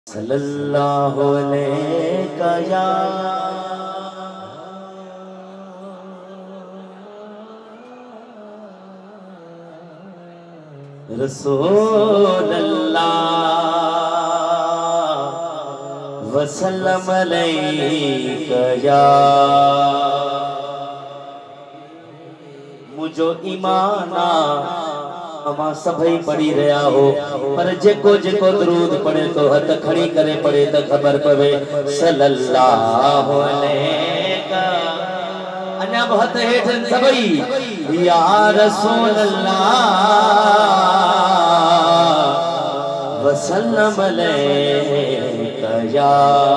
सल्लल्लाहु अलैहि या रसूल अल्लाह वसल्लम अलैका या मुझो ईमाना अमा सभई पढ़ी रहा हो पर जेको जेको दरूद पढ़े तो हथ खड़ी करे पढ़े तो खबर पवे सल्लल्लाहु अलैका अन्या बहुत हेठ सभई या रसूल अल्लाह वसल्लम अलैका या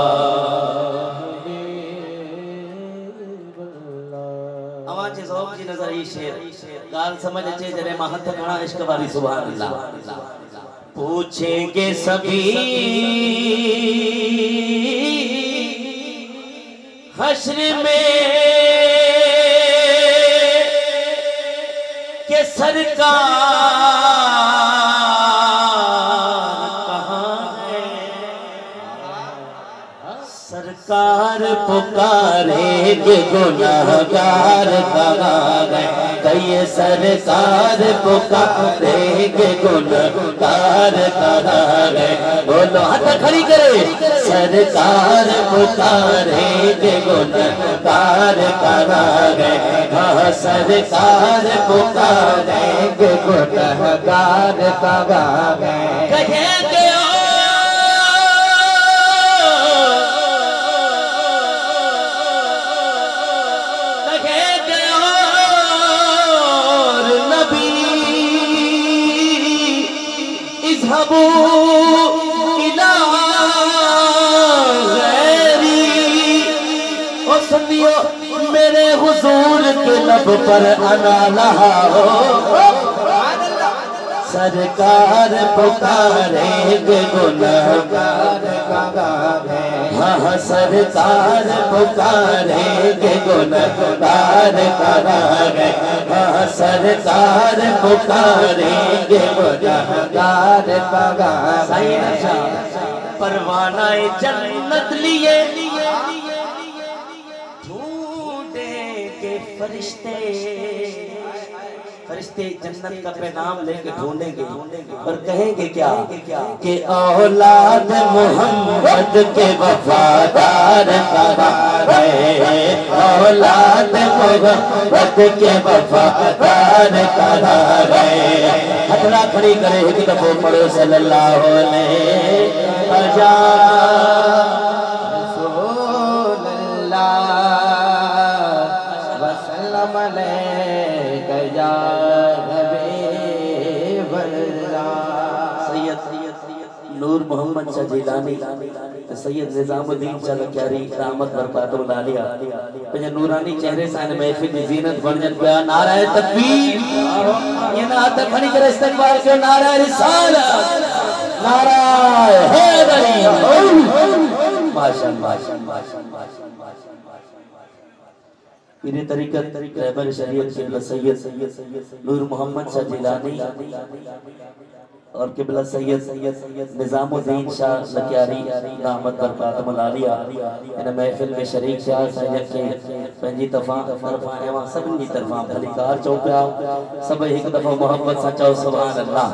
आवाज ज़ौक़ जी नजर ई शेर गाल समझ अचे जरे मां हथ खणा इश्क वाली सुभान अल्लाह पूछेंगे सभी हश्र में के सरकार पुकारेंगे गुनाहगार कहाँ गए कई सरकार पुकारेंगे गुनाहगार कहाँ गए बोलो हाथ खड़ी करे सरकार पुकारेंगे गुनाहगार कहाँ गए हाँ सरकार पुकारेंगे गुनाहगार कहाँ गए कहेंगे मेरे हुजूर के लब पर अना लहा हो सरकार पुकारेंगे गुनाहगार हाँ सरकार पुकारेंगे गुनाहगार हाँ सरकार पुकारेंगे गुनाहगार परवाना जन्नत लिए फरिश्ते फरिश्ते जन्नत का पैगाम लेके ढूंढेंगे और कहेंगे क्या कि औलाद मोहम्मद के वफादार कहाँ है औलाद मोहम्मद के वफादार कहाँ है हथड़ा खड़ी करे एक दफो पढ़ो सल्लल्लाहु अलैहि नूर मोहम्मद शाह जिलानी सैयद निजामुद्दीन शाह लखयारी रहमत बरकातुहु आलिया पंहिंजे नूरानी चेहरे सां इन महफ़िल जी ज़ीनत बणजनि पिया नारा तकबीर ये ना हथ खणी करे इस्तक़बाल कयो नारा रिसालत नारा हैदरी माशाअल्लाह पीर तरीक़त रहबर शरीयत क़िबला सैयद नूर मोहम्मद शाह जिलानी और क़िबला सैयद निज़ामुद्दीन शाह लखयारी रहमत बरकातुहु आलिया इन महफ़िल में शरीक शाह सैयद के पंहिंजी तरफ़ां एवं सभिनी जी तरफ़ां भलीकार चओ पिया सभई हिकु दफ़ो मोहब्बत सां चओ सुभान अल्लाह